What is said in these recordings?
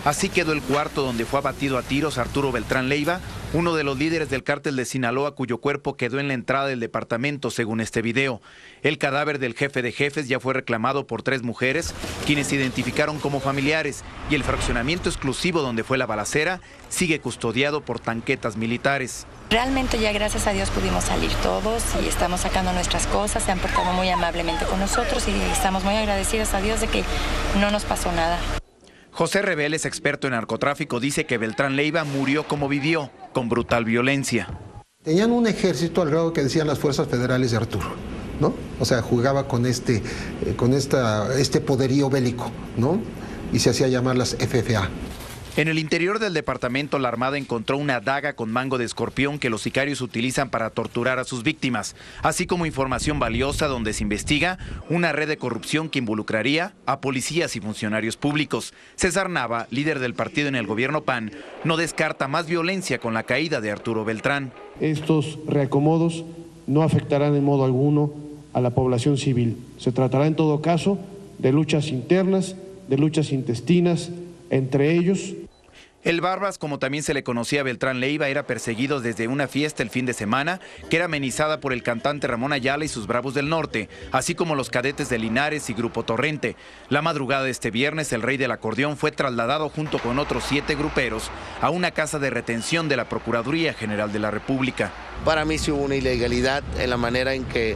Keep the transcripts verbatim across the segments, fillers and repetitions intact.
Así quedó el cuarto donde fue abatido a tiros Arturo Beltrán Leiva, uno de los líderes del cártel de Sinaloa, cuyo cuerpo quedó en la entrada del departamento, según este video. El cadáver del jefe de jefes ya fue reclamado por tres mujeres, quienes se identificaron como familiares, y el fraccionamiento exclusivo donde fue la balacera sigue custodiado por tanquetas militares. Realmente ya gracias a Dios pudimos salir todos y estamos sacando nuestras cosas, se han portado muy amablemente con nosotros y estamos muy agradecidos a Dios de que no nos pasó nada. José Reveles, experto en narcotráfico, dice que Beltrán Leiva murió como vivió, con brutal violencia. Tenían un ejército al grado que decían las fuerzas federales de Arturo, ¿no? O sea, jugaba con este, eh, con esta, este poderío bélico, ¿no? Y se hacía llamar las F F A. En el interior del departamento, la Armada encontró una daga con mango de escorpión que los sicarios utilizan para torturar a sus víctimas, así como información valiosa donde se investiga una red de corrupción que involucraría a policías y funcionarios públicos. César Nava, líder del partido en el gobierno P A N, no descarta más violencia con la caída de Arturo Beltrán. Estos reacomodos no afectarán en modo alguno a la población civil. Se tratará en todo caso de luchas internas, de luchas intestinas entre ellos. El Barbas, como también se le conocía a Beltrán Leiva, era perseguido desde una fiesta el fin de semana que era amenizada por el cantante Ramón Ayala y sus Bravos del Norte, así como los cadetes de Linares y Grupo Torrente. La madrugada de este viernes, el rey del acordeón fue trasladado junto con otros siete gruperos a una casa de retención de la Procuraduría General de la República. Para mí sí hubo una ilegalidad en la manera en que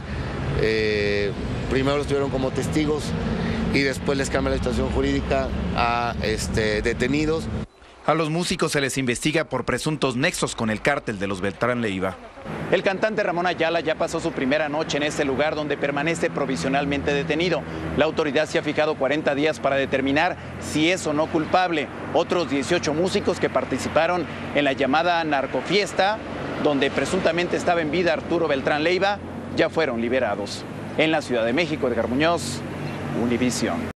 eh, primero los tuvieron como testigos y después les cambia la situación jurídica a este, detenidos. A los músicos se les investiga por presuntos nexos con el cártel de los Beltrán Leiva. El cantante Ramón Ayala ya pasó su primera noche en este lugar donde permanece provisionalmente detenido. La autoridad se ha fijado cuarenta días para determinar si es o no culpable. Otros dieciocho músicos que participaron en la llamada narcofiesta, donde presuntamente estaba en vida Arturo Beltrán Leiva, ya fueron liberados. En la Ciudad de México, Edgar Muñoz, Univisión.